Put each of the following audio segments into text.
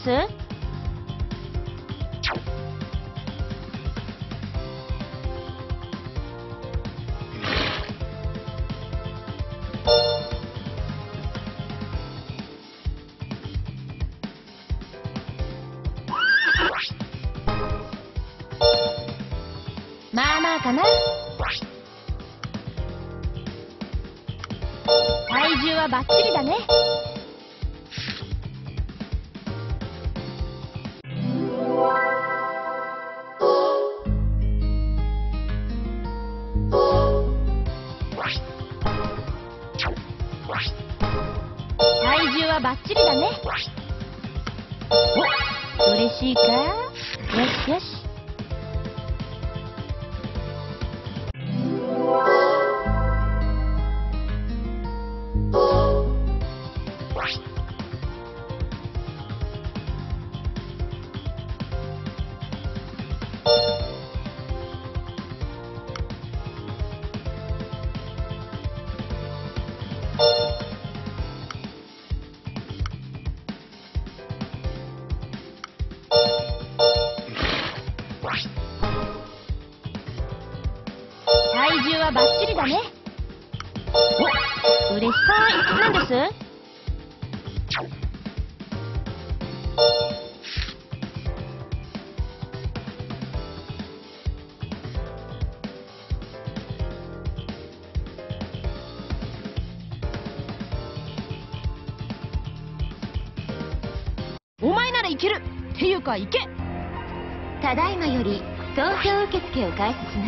です？まあまあかな。体重はバッチリだね。体重はバッチリだね。お、嬉しいか？よしよし。体重はバッチリだね。お、嬉しそう。なんです？お前ならいけるっていうか、いけ。 ただいまより投票受付を開始します。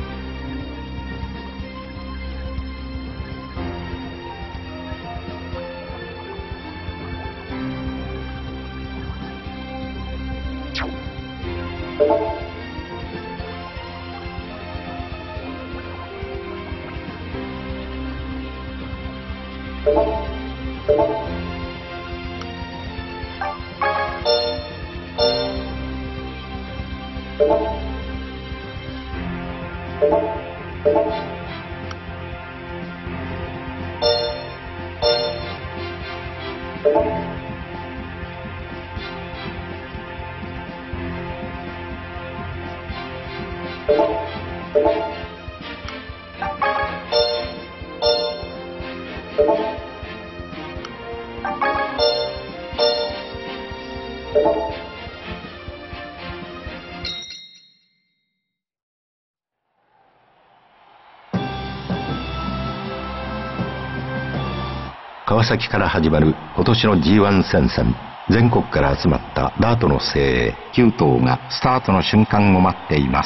川崎から始まる今年の G1 戦線。全国から集まったダートの精鋭9頭がスタートの瞬間を待っています。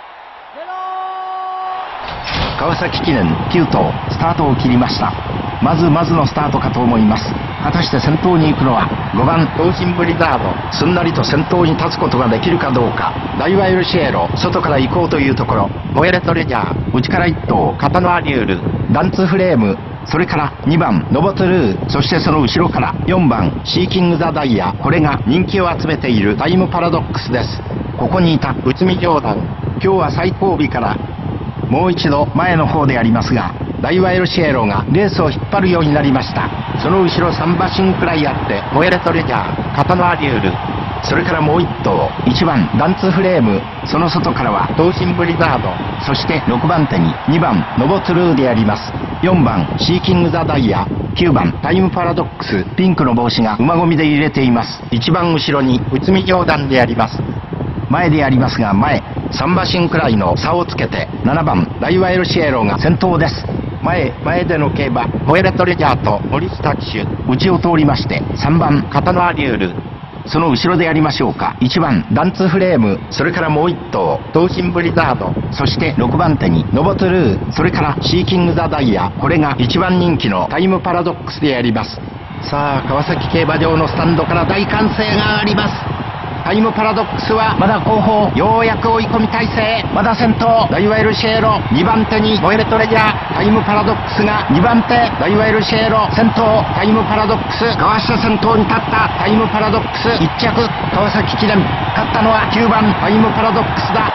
川崎記念9頭スタートを切りました。まずのスタートかと思います。果たして先頭に行くのは5番東進ブリザード。すんなりと先頭に立つことができるかどうか。ダイワエルシエロ外から行こうというところ。モエレトレジャー内から1頭カタノアリュール。ダンツフレーム、それから2番ノボトゥルー、そしてその後ろから4番シーキング・ザ・ダイヤ。これが人気を集めているタイムパラドックスです。ここにいた内海ジョーダン、今日は最後尾からもう一度前の方でありますが、ダイワエルシエロがレースを引っ張るようになりました。その後ろ3馬身くらいあってモエレトレジャー、カタノアリュール、それからもう1頭1番ダンツフレーム、その外からは東進ブリザード、そして6番手に2番ノボトゥルーであります。4番シーキング・ザ・ダイヤ、9番タイムパラドックス。ピンクの帽子が馬込みで入れています。一番後ろに内海ジョーダンであります。前でありますが前3馬身くらいの差をつけて7番ダイワエルシエロが先頭です。前での競馬モエレトレジャーと森下騎手内を通りまして、3番カタノアリュール、その後ろでやりましょうか。1番ダンツフレーム、それからもう1頭東進ブリザード、そして6番手にノボトゥルー、それからシーキング・ザ・ダイヤ。これが1番人気のタイムパラドックスであります。さあ川崎競馬場のスタンドから大歓声が上がります。タイムパラドックスはまだ後方、ようやく追い込み体制。まだ先頭ダイワエルシエロ、2番手にモエレトレジャー。タイムパラドックスが2番手、ダイワエルシエロ先頭。タイムパラドックス川下先頭に立った。タイムパラドックス1着川崎記念。勝ったのは9番タイムパラドックスだ。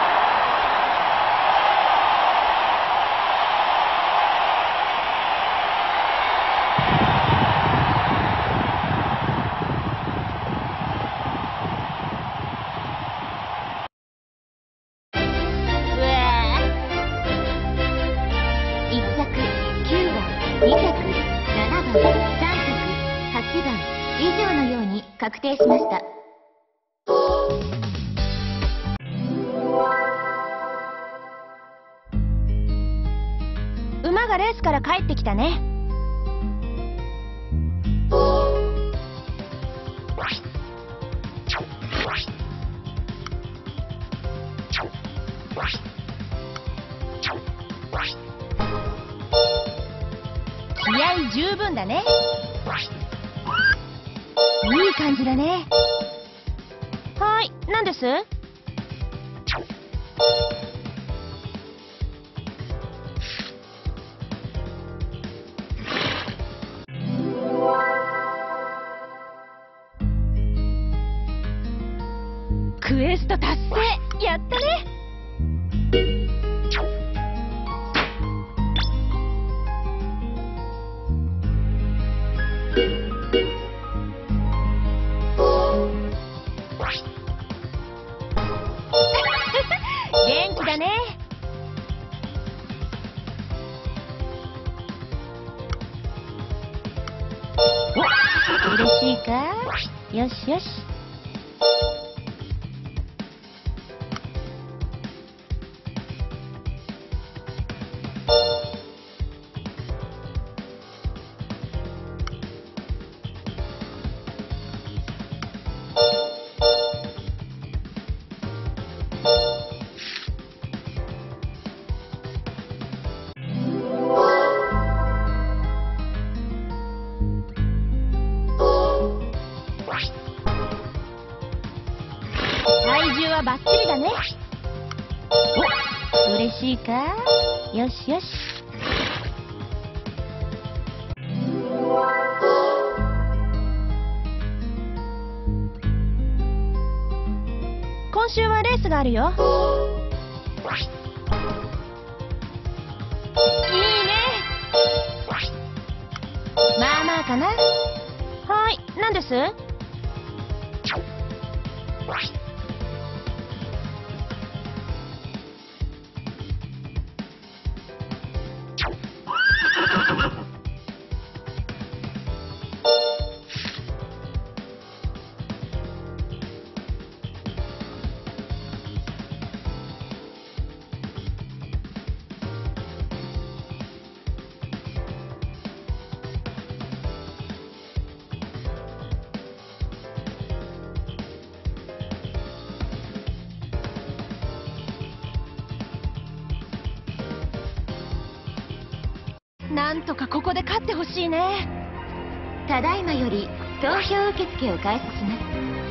確定しました。 馬がレースから帰ってきたね。気合十分だね。いい感じだね。はい、何です？クエスト達成、やったね。元気だね。お、嬉しいか？よしよし。体重はバッチリだね。お、嬉しいか？よしよし。今週はレースがあるよ。いいね。まあまあかな。はい、何です？なんとかここで勝ってほしいね。 ただいまより投票受付を開始します。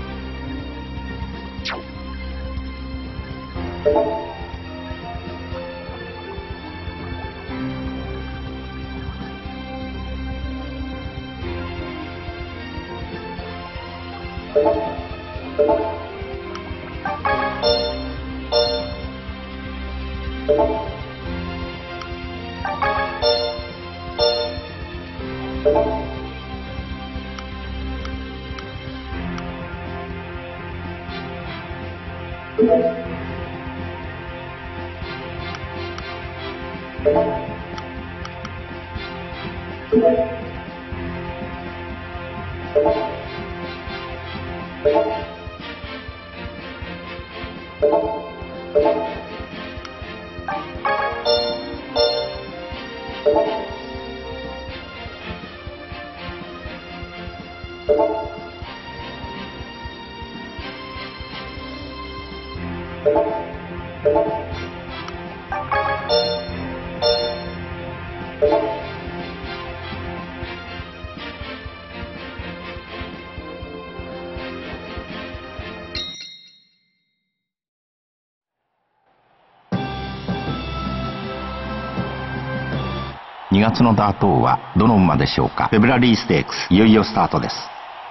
2月のダート王はどの馬でしょうか。フェブラリーステークス、いよいよスタートです。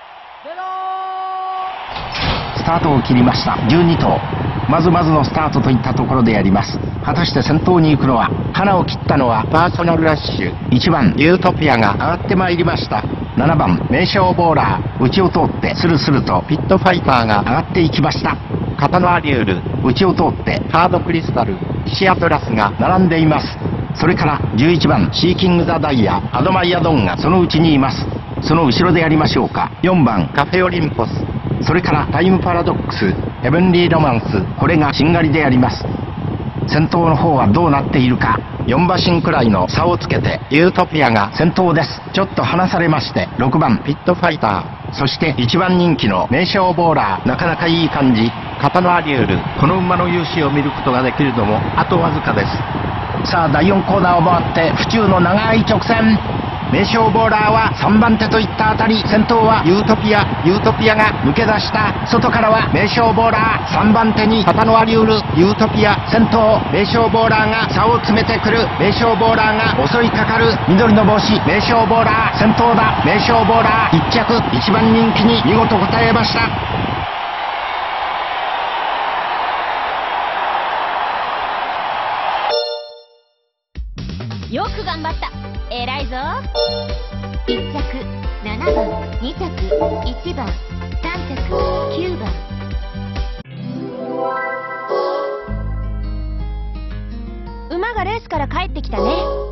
スタートを切りました。12頭、まずまずのスタートといったところでやります。果たして先頭に行くのは、花を切ったのはパーソナルラッシュ。1番ユートピアが上がってまいりました。7番名称ボーラー、内を通ってスルスルとピットファイターが上がっていきました。カタノアリュール、内を通ってハードクリスタル、シアトラスが並んでいます。それから11番シーキング・ザ・ダイヤ、アドマイヤドンがそのうちにいます。 その後ろでやりましょうか。4番カフェオリンポス、それからタイムパラドックス、ヘブンリーロマンス、これがしんがりでやります。先頭の方はどうなっているか。4馬身くらいの差をつけてユートピアが先頭です。ちょっと離されまして6番ピットファイター、そして1番人気の名将ボーラー、なかなかいい感じ。カタノアリュール、この馬の勇姿を見ることができるのもあとわずかです。さあ第4コーナーを回って府中の長い直線、名将ボーラーは3番手といったあたり、先頭はユートピアが抜け出した。外からは名将ボーラー、3番手にカタノアリュール、ユートピア先頭、名将ボーラーが差を詰めてくる。名将ボーラーが襲いかかる。緑の帽子名将ボーラー先頭だ。名将ボーラー1着、1番人気に見事応えました。 よく頑張った、偉いぞ。 1着7番、2着1番、3着9番。 馬がレースから帰ってきたね。